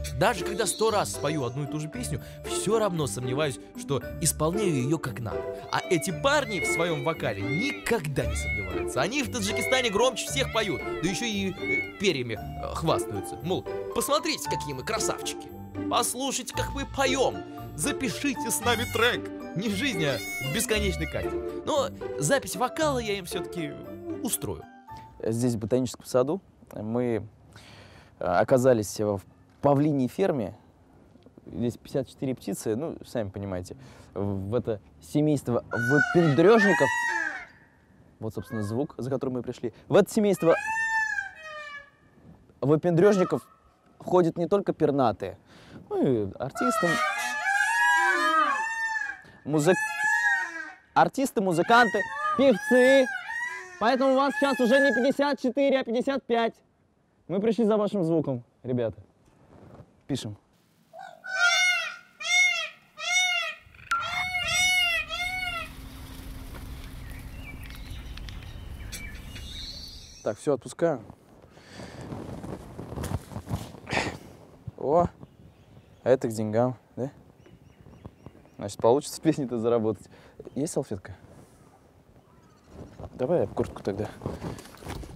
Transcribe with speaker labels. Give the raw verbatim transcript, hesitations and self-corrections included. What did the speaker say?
Speaker 1: Даже когда сто раз спою одну и ту же песню, все равно сомневаюсь, что исполняю ее как надо. А эти парни в своем вокале никогда не сомневаются. Они в Таджикистане громче всех поют, да еще и э, перьями э, хвастаются. Мол, посмотрите, какие мы красавчики. Послушайте, как мы поем. Запишите с нами трек. Не жизнь, а бесконечный кайф. Но запись вокала я им все-таки устрою.
Speaker 2: Здесь, в ботаническом саду, мы оказались в павлиньей ферме. Здесь пятьдесят четыре птицы, ну, сами понимаете. В это семейство выпендрежников, вот, собственно, звук, за которым мы пришли. В это семейство выпендрежников входят не только пернатые, ну и артисты, музык... артисты, музыканты, певцы. Поэтому у вас сейчас уже не пятьдесят четыре, а пятьдесят пять. Мы пришли за вашим звуком, ребята. Пишем. Так, все, отпускаю. О, а это к деньгам, да? Значит, получится песни-то заработать. Есть салфетка? Давай я куртку тогда.